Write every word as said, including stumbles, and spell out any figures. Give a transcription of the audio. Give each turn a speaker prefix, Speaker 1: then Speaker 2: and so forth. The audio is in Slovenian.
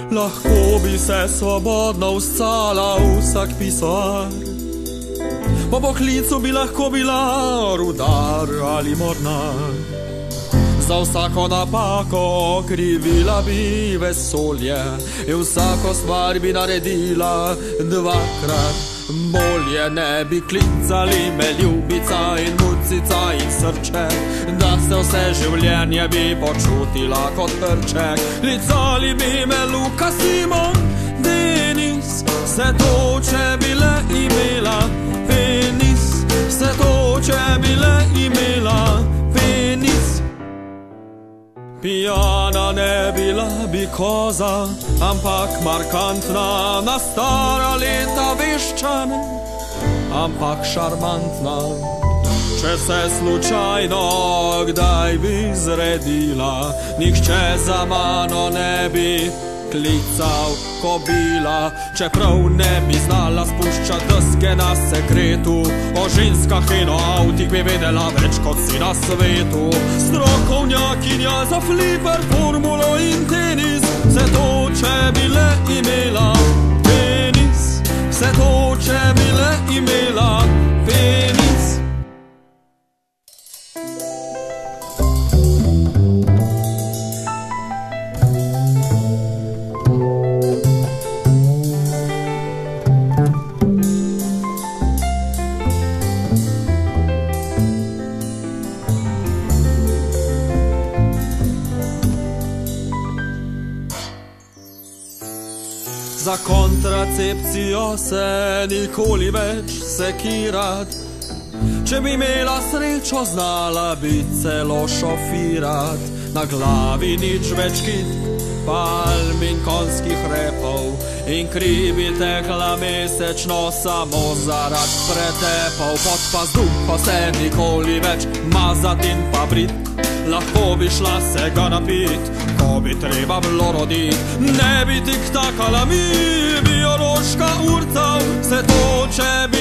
Speaker 1: Lahko bi se svobodno uscala vsak pisoar, po poklicu bi lahko bila rudar ali mornar. Za vsako napako krivila bi vesolje in vsako stvar bi naredila dvakrat bolje. Ne bi klicali me ljubica in mucica in srček, da se vse življenje bi počutila kot prček. Klicali bi me Luka, Simon, Denis, vse to, če bi le imela penis. Vse to, če bi le imela penis. Pijana ne bila bi koza, ampak markantna, na stara leta veščana, ampak šarmantna. Če se slučajno kdaj bi zredila, nihče za mano ne bi klical kobila. Čeprav ne bi znala spuščat deske na sekretu, o ženskah in o avtih bi vedela več kot si na svetu. Strokovnjakinja za fliper, formulo in tenis. Vse to, če bi le imela penis. Vse to, če bi le imela penis. Za kontracepcijo se nikoli več sekirat. Če bi imela srečo, znala bi celo šofirat. Na glavi nič več kitk, palm in konskih repov, in kri bi tekla mesečno samo zarad pretepov. Pod pazduh pa se nikoli več mazat in pa brit. Lahko bi šla se ga napit, ko bi treba bilo rodit. Ne bi tik takala mi biološka urca. Vse to, če bi